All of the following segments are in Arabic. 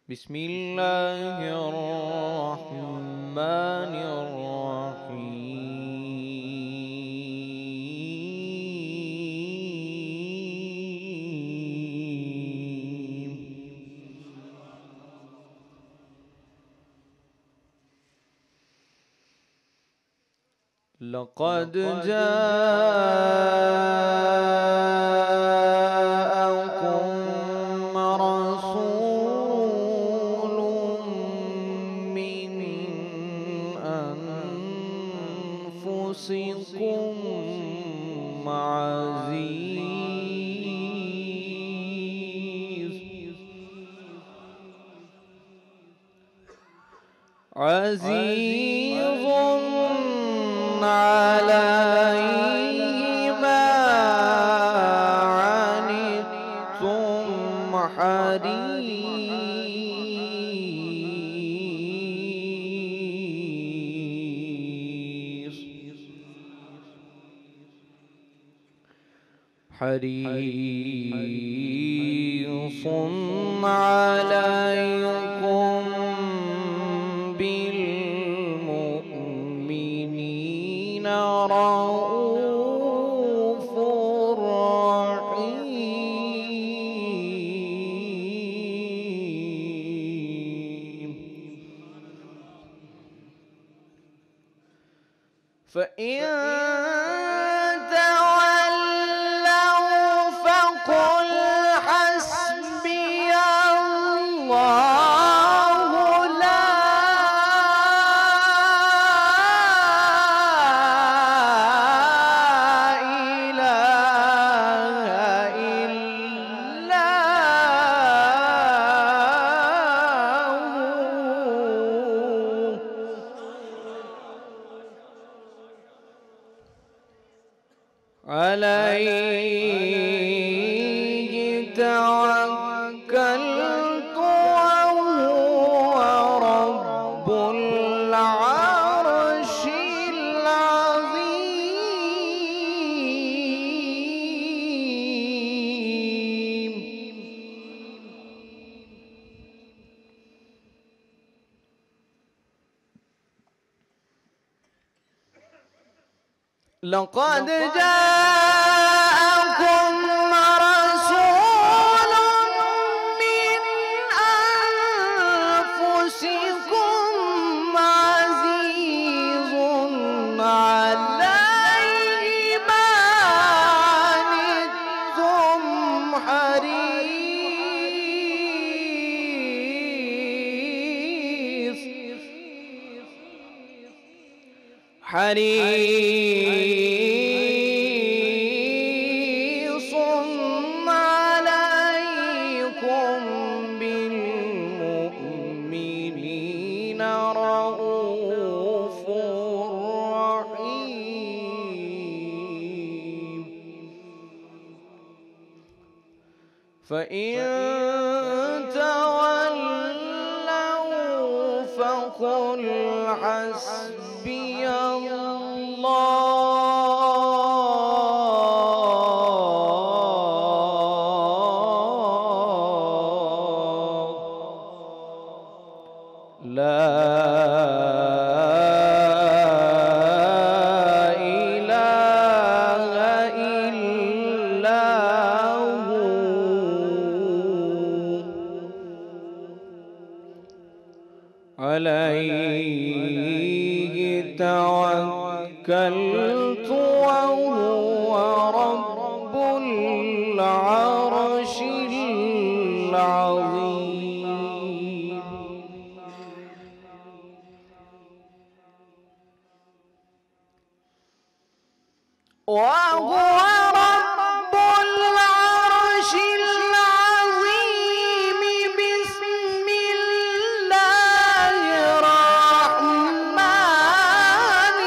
بسم الله الرحمن الرحيم. لقد جاءكم رسول من أنفسكم عزيز عليه ما عنتم حريص عليكم بالمؤمنين رؤوف رحيم. فإن تولوا فقل حسبي الله لا إله إلا هو عليه توكلت وهو رب العرش العظيم. لقد جاءكم رسول من أنفسكم عزيز عليه ما عنتم حريص عليكم بالمؤمنين رؤوف رحيم. فإن تولوا فقل حسبي الله لا إله إلا هو عليه توكلت وهو رب العرش العظيم. وهو رب العرش العظيم. بسم الله الرحمن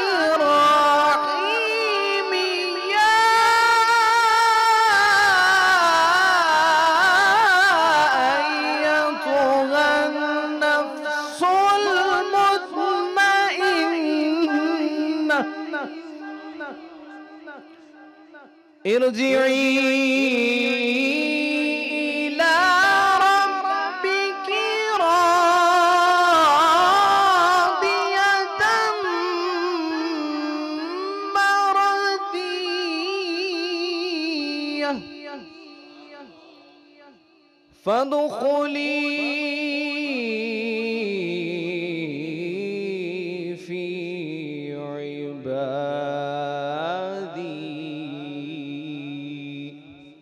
الرحيم. يا أيتها النفس المطمئنة ارجعي إلى ربك فادخلي في عبادي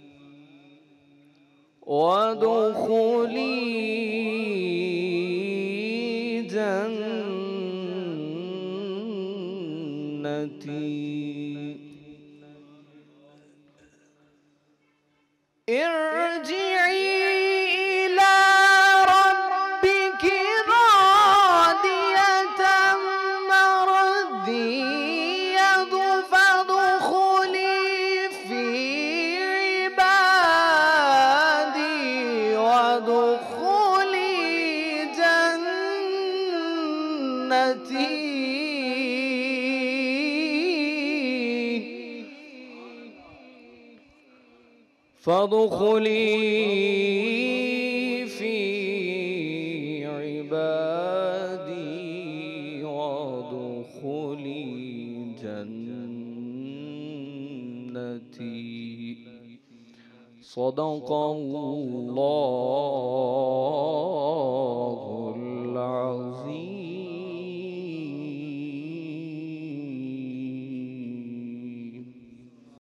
وادخلي جنتي. ارجعي إلى ربك راضية مرضية فادخلي في عبادي وادخلي جنتي. فادخلي في عبادي وادخلي جنتي. صدق الله